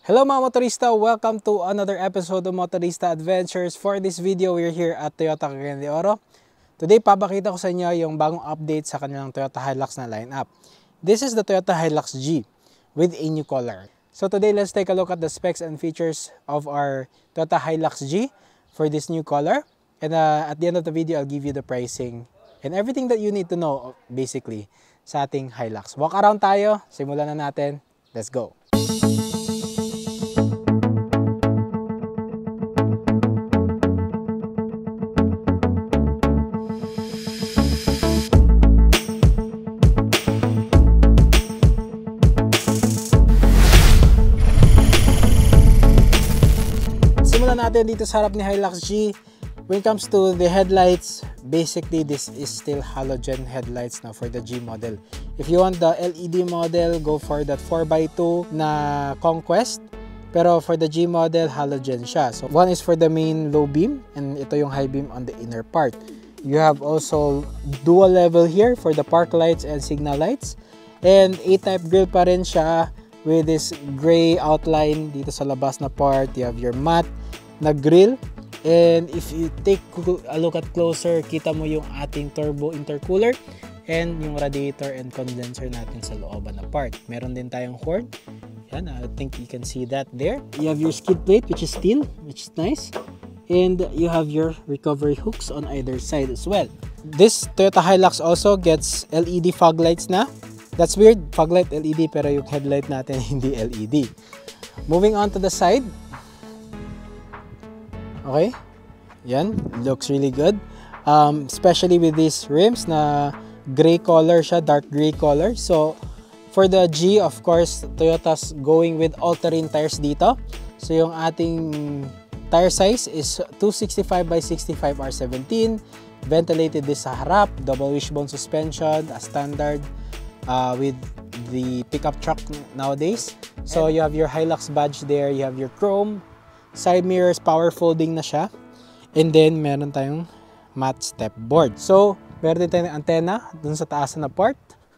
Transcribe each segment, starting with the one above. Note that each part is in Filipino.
Hello mga motorista! Welcome to another episode of Motorista Adventures. For this video, we're here at Toyota Cagayan de Oro. Today, papakita ko sa inyo yung bagong update sa kanilang Toyota Hilux na lineup. This is the Toyota Hilux G with a new color. So today, let's take a look at the specs and features of our Toyota Hilux G for this new color. And at the end of the video, I'll give you the pricing and everything that you need to know basically sa ating Hilux. Walk around tayo, simulan na natin. Let's go! Natin dito sa harap ni Hilux G. When it comes to the headlights, basically this is still halogen headlights now for the G model. If you want the LED model, go for that 4x2 na Conquest. Pero for the G model, halogen siya. So one is for the main low beam and ito yung high beam on the inner part. You have also dual level here for the park lights and signal lights. And A-type grille pa rin siya with this gray outline dito sa labas na part. You have your matte na grill, and if you take a look at closer, kita mo yung ating turbo intercooler and yung radiator and condenser natin sa looban na part. Meron din tayong horn. Yan, I think you can see that there. You have your skid plate, which is steel, which is nice, and you have your recovery hooks on either side as well. This Toyota Hilux also gets LED fog lights na. That's weird, fog light LED, pero yung headlight natin hindi LED. Moving on to the side. Okay, yan, looks really good, especially with these rims na gray color siya, dark gray color. So for the G, of course, Toyota's going with all-terrain tires dito. So yung ating tire size is 265 by 65 R17, ventilated this sa harap, double wishbone suspension, as standard with the pickup truck nowadays. So you have your Hilux badge there, you have your chrome, side mirrors, power folding na siya. And then, meron tayong matte step board. So, meron din tayong antenna dun sa taas na part.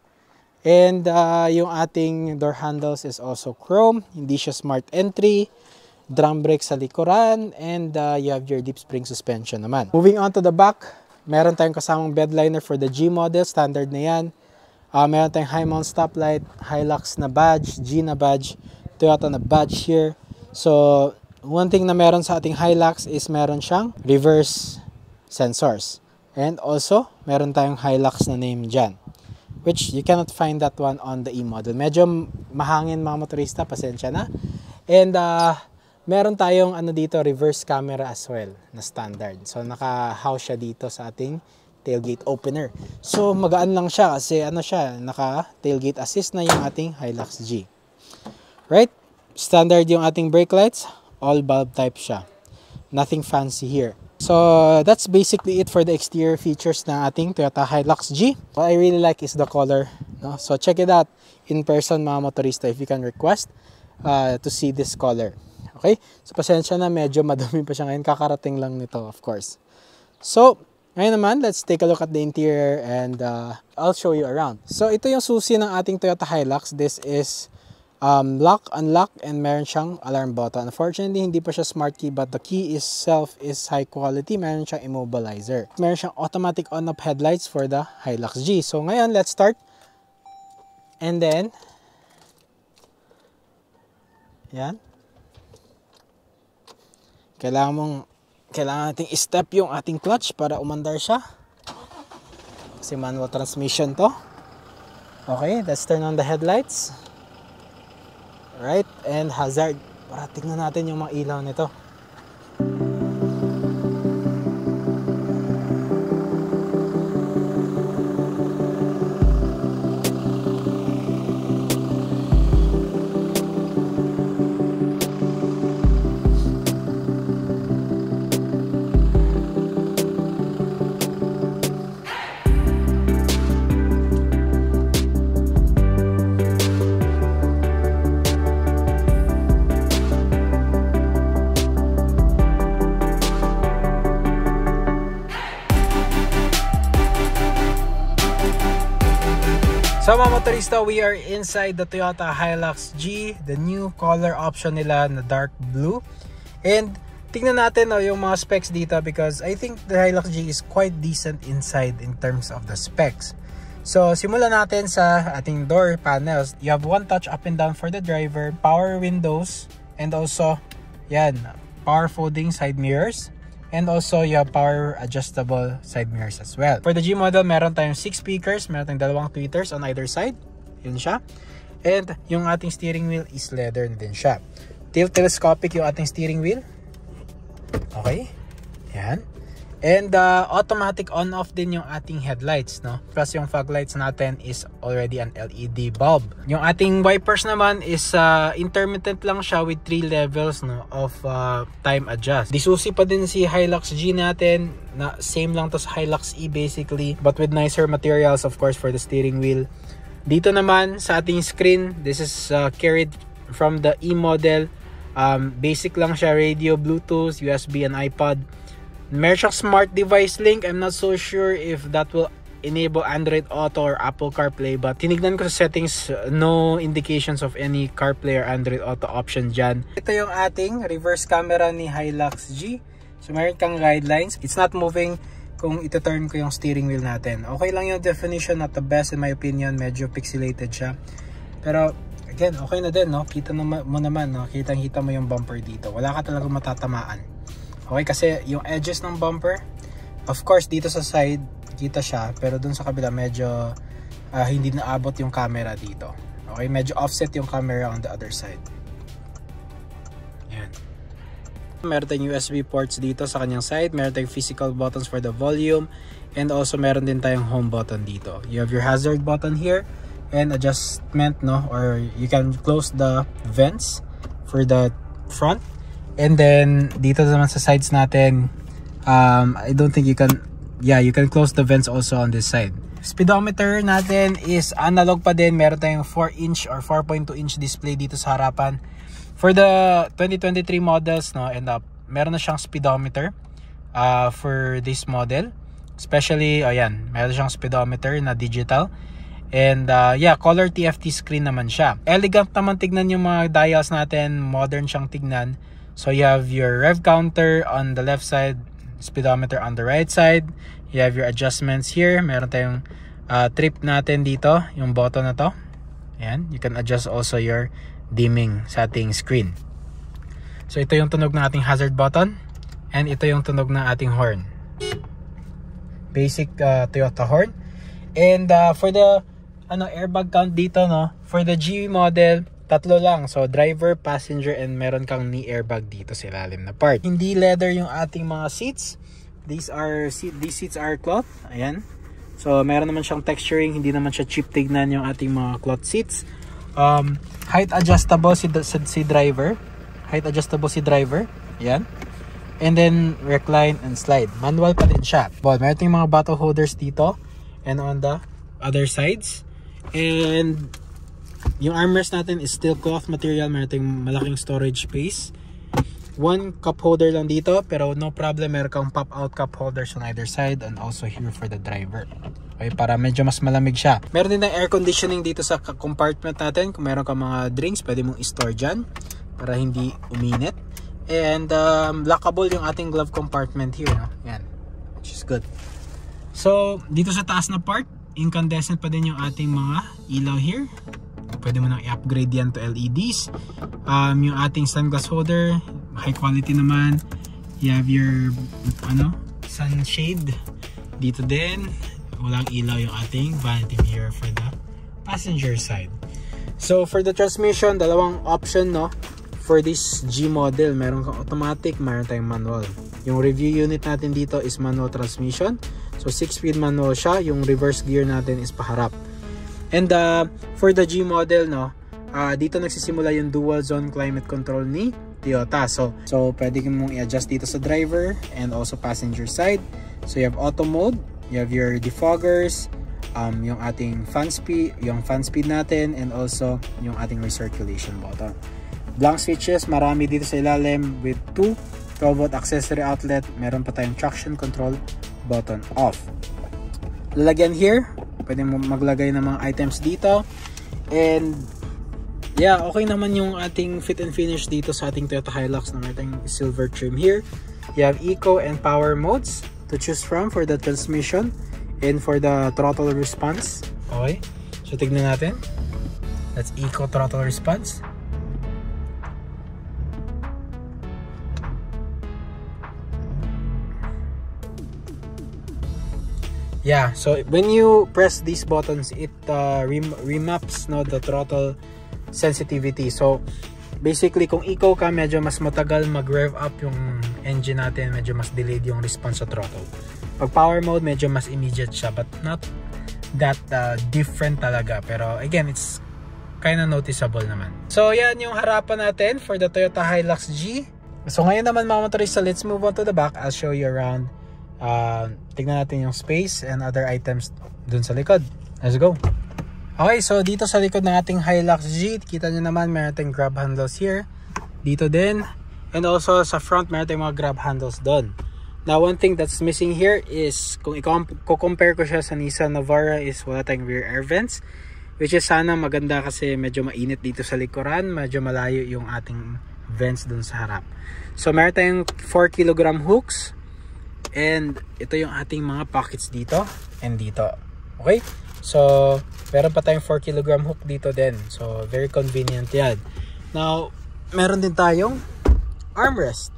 And yung ating door handles is also chrome. Hindi siya smart entry. Drum brake sa likuran. And you have your deep spring suspension naman. Moving on to the back, meron tayong kasamang bed liner for the G model. Standard na yan. Meron tayong high mount stoplight, Hilux na badge, G na badge, Toyota na badge here. So, one thing na meron sa ating Hilux is meron siyang reverse sensors. And also, meron tayong Hilux na name dyan. Which you cannot find that one on the E model. Medyo mahangin mga motorista, pasensya na. And meron tayong dito, reverse camera as well na standard. So naka-house siya dito sa ating tailgate opener. So magaan lang siya kasi naka-tailgate assist na yung ating Hilux G. Right? Standard yung ating brake lights. All bulb type siya. Nothing fancy here. So that's basically it for the exterior features ng ating Toyota Hilux G. What I really like is the color. No? So check it out in person mga motorista if you can request to see this color. Okay? So pasensya na, medyo madumi pa siya ngayon. Kakarating lang nito, of course. So ngayon naman, let's take a look at the interior and I'll show you around. So ito yung susi ng ating Toyota Hilux. This is lock, unlock, and meron siyang alarm button. Unfortunately, hindi pa siya smart key, but the key itself is high quality. Meron siyang immobilizer. Meron siyang automatic on-off headlights for the Hilux G. So ngayon, let's start. And then, yan. Kailangan nating i-step yung ating clutch para umandar siya. Kasi manual transmission to. Okay, let's turn on the headlights. Right, and hazard. Para tingnan natin yung mga ilaw nito. So mga motorista, we are inside the Toyota Hilux G, the new color option nila na dark blue. And tingnan natin yung mga specs dito because I think the Hilux G is quite decent inside in terms of the specs. So simulan natin sa ating door panels. You have one touch up and down for the driver, power windows, and also yan, power folding side mirrors. And also, you have power adjustable side mirrors as well. For the G model, meron tayong 6 speakers, meron tayong 2 tweeters on either side. Yun siya. And yung ating steering wheel is leather na din siya. Telescopic yung ating steering wheel. Okay. Yan. And automatic on-off din yung ating headlights, no? Plus yung fog lights natin is already an LED bulb. Yung ating wipers naman is intermittent lang siya with 3 levels, no, of time adjust. Disusi pa din si Hilux G natin, na same lang to sa Hilux E basically, but with nicer materials of course for the steering wheel. Dito naman sa ating screen, this is carried from the E model. Basic lang siya, radio, Bluetooth, USB, and iPod. Meron siyang smart device link. I'm not so sure if that will enable Android Auto or Apple CarPlay, but tinignan ko sa settings, no indications of any CarPlay or Android Auto option dyan. Ito yung ating reverse camera ni Hilux G. So meron kang guidelines. It's not moving kung ito-turn ko yung steering wheel natin. Okay lang yung definition, not the best in my opinion. Medyo pixelated siya. Pero again, okay na din, no? Kita mo naman, no? Kitang-kita mo yung bumper dito. Wala ka talagang matatamaan. Okay, kasi yung edges ng bumper, of course, dito sa side, kita siya. Pero dun sa kabila, medyo hindi naabot yung camera dito. Okay, medyo offset yung camera on the other side. Yan. Meron tayong USB ports dito sa kanyang side. Meron tayong physical buttons for the volume. And also, meron din tayong home button dito. You have your hazard button here. And adjustment, no? Or you can close the vents for the front. And then, dito naman sa sides natin, I don't think you can, yeah, you can close the vents also on this side. Speedometer natin is analog pa din. Meron tayong 4-inch or 4.2-inch display dito sa harapan. For the 2023 models, no, and meron na siyang speedometer for this model. Especially, ayan, meron siyang speedometer na digital. And yeah, color TFT screen naman siya. Elegant naman tignan yung mga dials natin. Modern siyang tignan. So you have your rev counter on the left side, speedometer on the right side. You have your adjustments here. Meron tayong trip natin dito, yung button na to. Ayan, you can adjust also your dimming sa ating screen. So ito yung tunog ng ating hazard button. And ito yung tunog ng ating horn. Basic Toyota horn. And for the airbag count dito, no, for the G model, 3 lang. So, driver, passenger, and meron kang knee airbag dito sa ilalim na part. Hindi leather yung ating mga seats. These seats are cloth. Ayan. So, meron naman siyang texturing. Hindi naman siya cheap tignan yung ating mga cloth seats. Height adjustable si driver. Height adjustable si driver. Ayan. And then, recline and slide. Manual pa din siya. But, meron tayong mga bottle holders dito. And on the other sides. And yung armrest natin is still cloth material. Meron tayong malaking storage space. One cup holder lang dito, pero no problem, meron kang pop-out cup holders on either side and also here for the driver. Okay, para medyo mas malamig siya. Meron din ng air conditioning dito sa compartment natin. Kung meron kang mga drinks, pwede mong i-store dyan para hindi uminit. And lockable yung ating glove compartment here, no? Yan, which is good. So, dito sa taas na part, incandescent pa din yung ating mga ilaw here. Pwede mo nang i-upgrade yan to LEDs. Yung ating sunglass holder, high quality naman. You have your sunshade dito din. Walang ilaw yung ating vanity mirror for the passenger side. So for the transmission, dalawang option, no, for this G model. Meron kang automatic, meron tayong manual. Yung review unit natin dito is manual transmission. So 6-speed manual siya. Yung reverse gear natin is paharap. And for the G model, no, dito nagsisimula yung dual zone climate control ni Toyota. So pwede mong i-adjust dito sa driver and also passenger side. So you have auto mode, you have your defoggers, yung ating fan speed natin, and also yung ating recirculation button. Blank switches, marami dito sa ilalim with 2 12-volt accessory outlet. Meron pa tayong traction control button off. Lalagyan here, pwede mo maglagay ng mga items dito. And yeah, okay naman yung ating fit and finish dito sa ating Toyota Hilux na may tayong silver trim here. You have eco and power modes to choose from for the transmission and for the throttle response. Okay, so tignan natin. That's eco throttle response. Yeah, so when you press these buttons, it remaps the throttle sensitivity. So basically, kung eco ka, medyo mas matagal mag-rev up yung engine natin, medyo mas delayed yung response sa throttle. Pag power mode, medyo mas immediate siya, but not that different talaga. Pero again, it's kind of noticeable naman. So yan yung harapan natin for the Toyota Hilux G. So ngayon naman mga motorista, let's move on to the back. I'll show you around. Tignan natin yung space and other items dun sa likod. Let's go. Okay, so dito sa likod ng ating Hilux G, kita nyo naman meron tayong grab handles here. Dito din. And also sa front meron tayong mga grab handles doon. Now one thing that's missing here is, kung i-compare ko siya sa Nissan Navara, is wala tayong rear air vents. Which is sana maganda kasi medyo mainit dito sa likuran. Medyo malayo yung ating vents doon sa harap. So meron tayong 4 kg hooks. And ito yung ating mga pockets dito and dito. Okay? So, meron pa tayong 4 kg hook dito din. So, very convenient yan. Now, meron din tayong armrest.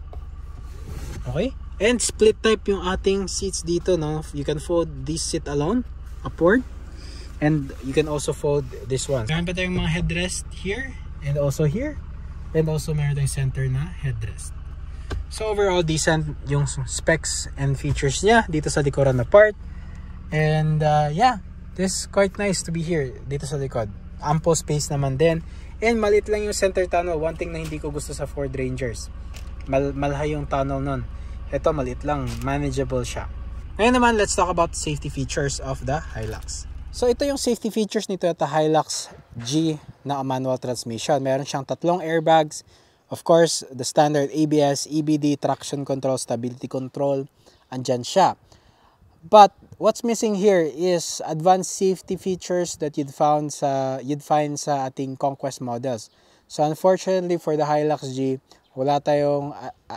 Okay? And split type yung ating seats dito. No? You can fold this seat alone, upward. And you can also fold this one. Meron pa tayong mga headrest here and also here. And also meron tayong center na headrest. So overall, decent yung specs and features niya dito sa likuran na part. And yeah, this is quite nice to be here dito sa likod. Ample space naman din. And maliit lang yung center tunnel. One thing na hindi ko gusto sa Ford Rangers. Malhay yung tunnel nun. Ito maliit lang. Manageable siya. Ngayon naman, let's talk about safety features of the Hilux. So ito yung safety features ni Toyota Hilux G na manual transmission. Meron siyang 3 airbags. Of course, the standard ABS, EBD, traction control, stability control, andyan siya. But what's missing here is advanced safety features that you'd find sa ating Conquest models. So unfortunately for the Hilux G, wala tayong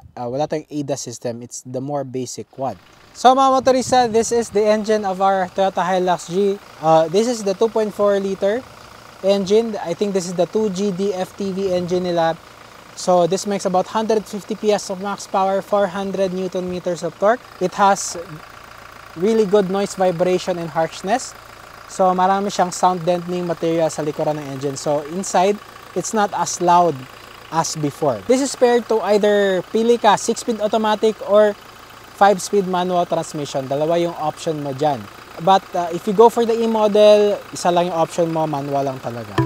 ADAS system. It's the more basic one. So mga motorista, this is the engine of our Toyota Hilux G. This is the 2.4 liter engine. I think this is the 2GD FTV engine nila. So this makes about 150 PS of max power, 400 Newton meters of torque. It has really good noise vibration and harshness. So marami siyang sound dampening material sa likuran ng engine. So inside, it's not as loud as before. This is paired to either pili ka 6-speed automatic or 5-speed manual transmission. Dalawa yung option mo dyan. But if you go for the E model, isa lang yung option mo, manual lang talaga.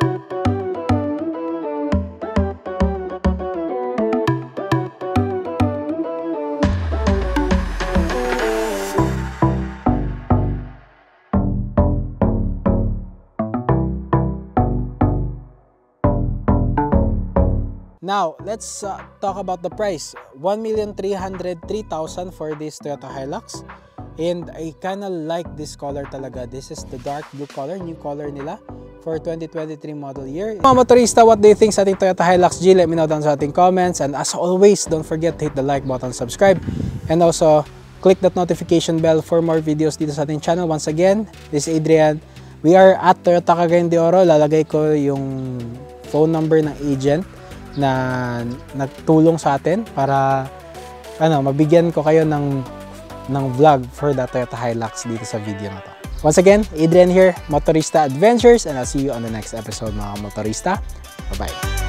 Now, let's talk about the price. 1,303,000 for this Toyota Hilux. And I kinda like this color talaga. This is the dark blue color, new color nila for 2023 model year. Mga motorista, what do you think sa ating Toyota Hilux G? Let me know down sa ating comments. And as always, don't forget to hit the like button, subscribe, and also click that notification bell for more videos dito sa ating channel. Once again, this is Adrian. We are at Toyota Cagayan de Oro. Lalagay ko yung phone number ng agent na nagtulong sa atin para mabigyan ko kayo ng vlog for the Toyota Hilux dito sa video na to. Once again, Adrian here, Motorista Adventures, and I'll see you on the next episode mga motorista. Bye-bye!